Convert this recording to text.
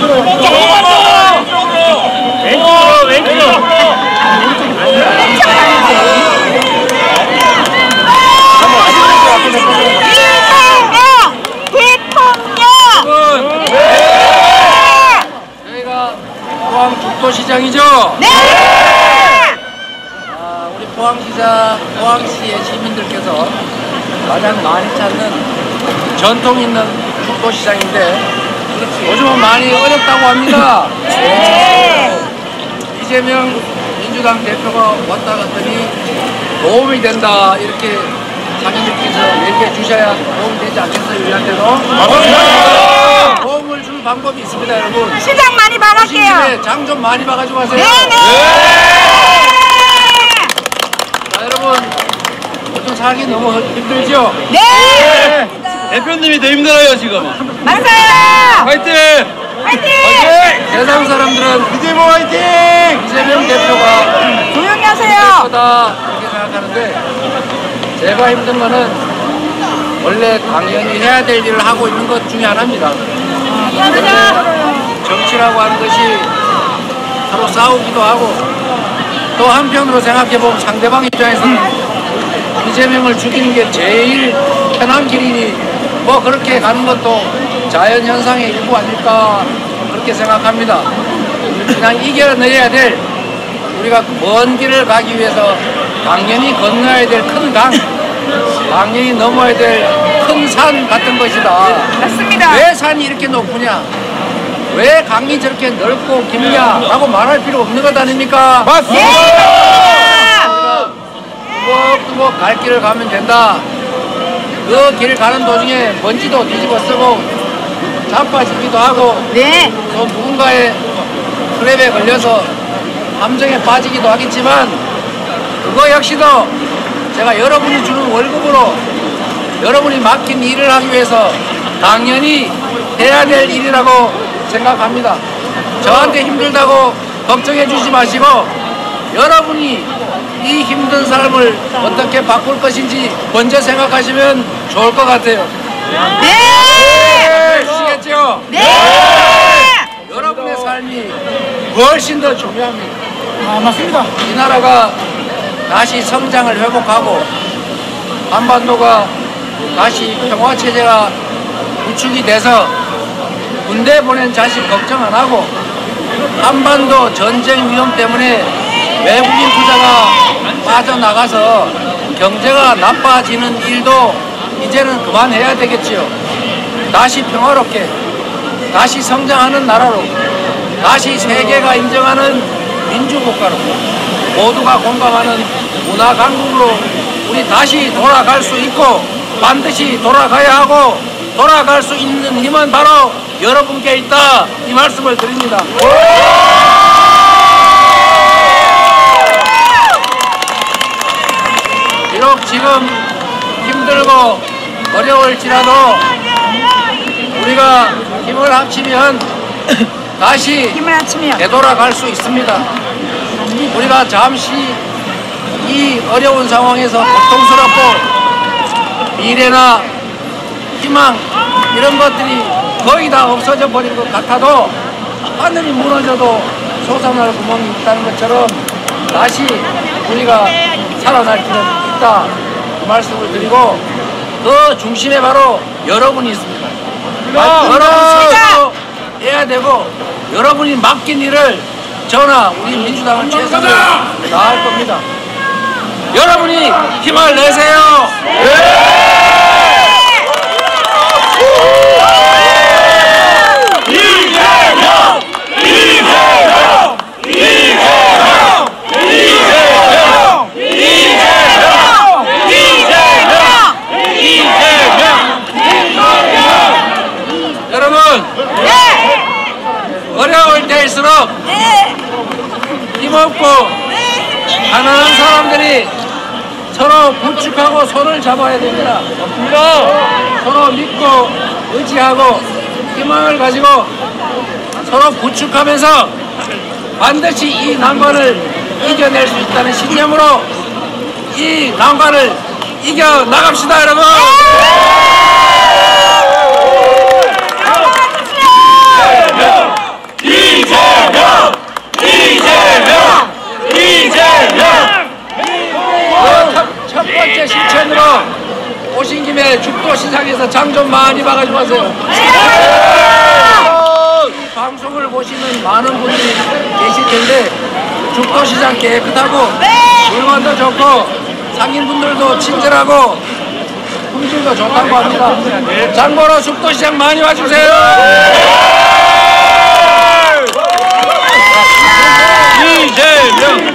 저희가 포항 죽도시장이죠? 네! 우리 포항시의 시민들께서 가장 많이 찾는 전통 있는 죽도시장인데 요즘은 많이 어렵다고 합니다. 이재명 민주당 대표가 왔다 갔더니 도움이 된다 이렇게 자기들께서 얘기해 주셔야 도움이 되지 않겠어요? 우리한테도 도움을 줄 방법이 있습니다. 여러분 시장 많이 봐갈게요. 장 좀 많이 봐가지고 가세요. 네네. 자 여러분 보통 살기 너무 힘들죠? 네. 대표님이 더 힘들어요 지금. 맞아요. 화이팅! 화이팅! 세상 사람들은 이재명 화이팅! 이재명 대표가 조용히 하세요. 대표다 이렇게 생각하는데 제가 힘든 거는 원래 당연히 해야 될 일을 하고 있는 것 중에 하나입니다. 정치라고 하는 것이 서로 싸우기도 하고 또 한편으로 생각해보면 상대방 입장에서는 이재명을 죽이는 게 제일 편한 길이니 뭐 그렇게 가는 것도 자연현상의 일부 아닐까 그렇게 생각합니다. 그냥 이겨내야 될 우리가 먼 길을 가기 위해서 당연히 건너야 될 큰 강, 당연히 넘어야 될 큰 산 같은 것이다. 맞습니다. 왜 산이 이렇게 높으냐? 왜 강이 저렇게 넓고 깊냐? 라고 말할 필요 없는 것 아닙니까? 맞습니다. 뚜벅뚜벅 갈 길을 가면 된다. 그 길 가는 도중에 먼지도 뒤집어 쓰고 자빠지기도 하고 네. 또 누군가의 트랩에 걸려서 함정에 빠지기도 하겠지만 그거 역시도 제가 여러분이 주는 월급으로 여러분이 맡긴 일을 하기 위해서 당연히 해야 될 일이라고 생각합니다. 저한테 힘들다고 걱정해 주지 마시고 여러분이 이 힘든 삶을 어떻게 바꿀 것인지 먼저 생각하시면 좋을 것 같아요. 네. 아시겠죠? 네. 여러분의 삶이 훨씬 더 중요합니다. 맞습니다. 이 나라가 다시 성장을 회복하고 한반도가 다시 평화체제가 구축이 돼서 군대 보낸 자식 걱정 안 하고 한반도 전쟁 위험 때문에 외국인 투자가 빠져나가서 경제가 나빠지는 일도 이제는 그만해야 되겠지요. 다시 평화롭게 다시 성장하는 나라로 다시 세계가 인정하는 민주국가로 모두가 공감하는 문화 강국으로 우리 다시 돌아갈 수 있고 반드시 돌아가야 하고 돌아갈 수 있는 힘은 바로 여러분께 있다 이 말씀을 드립니다. 비록 지금 힘들고 어려울지라도 우리가 힘을 합치면 다시 힘을 합치면 되돌아갈 수 있습니다. 우리가 잠시 이 어려운 상황에서 고통스럽고 미래나 희망 이런 것들이 거의 다 없어져 버린 것 같아도 하늘이 무너져도 솟아날 구멍이 있다는 것처럼 다시 우리가 살아날 길은 있다 그 말씀을 드리고 그 중심에 바로 여러분이 있습니다. 여러분 스스로 해야 되고 여러분이 맡긴 일을 저나 우리 민주당은 최선을 다할 겁니다. 여러분이 힘을 내세요. 이재명! 이재명! 이재명! 이재명! 이재명! 이재명! 이재명! 여러분 어려울 때일수록 힘없고 가난한 사람들이 서로 부축하고 손을 잡아야 됩니다. 서로 믿고 의지하고 희망을 가지고 서로 부축하면서 반드시 이 난관을 이겨낼 수 있다는 신념으로 이 난관을 이겨 나갑시다, 여러분. 장 좀 많이 봐가지고 하세요. 방송을 보시는 많은 분들이 계실 텐데 죽도시장 깨끗하고 물건도 좋고 상인분들도 친절하고 품질도 좋다고 합니다. 장보러 죽도시장 많이 와주세요. 이재명